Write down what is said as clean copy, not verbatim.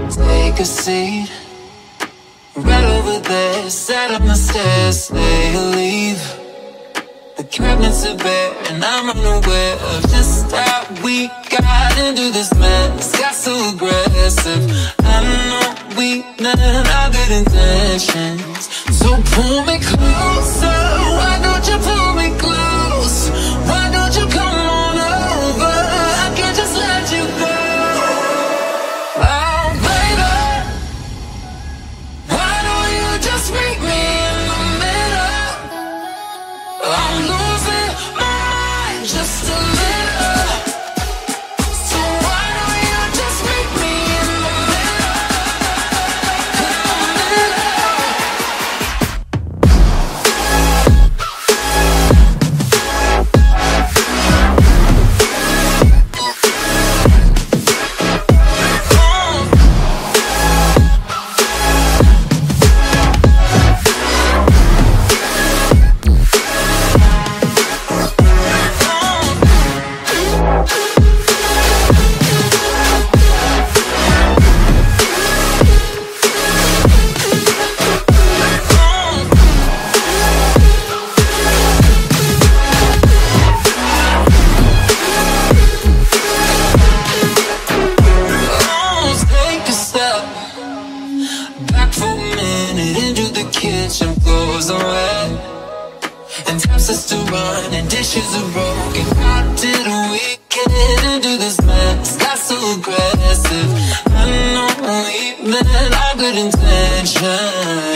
Take a seat right over there. Set up my stairs, say leave. The cabinets are bare and I'm unaware of just how we got into this mess. Got so aggressive. I know we meant our good intentions. So pull me closer. Why don't you pull me close? Why don't you come on over? I can't just let you go. Oh baby, why don't you just meet me in the middle? I'm losing my mind just a little. So why don't you just meet me in the middle? Back for a minute into the kitchen, floors are wet and taps are still running, dishes are broken. How did we get into this mess? Got so aggressive. I know we meant our good intentions.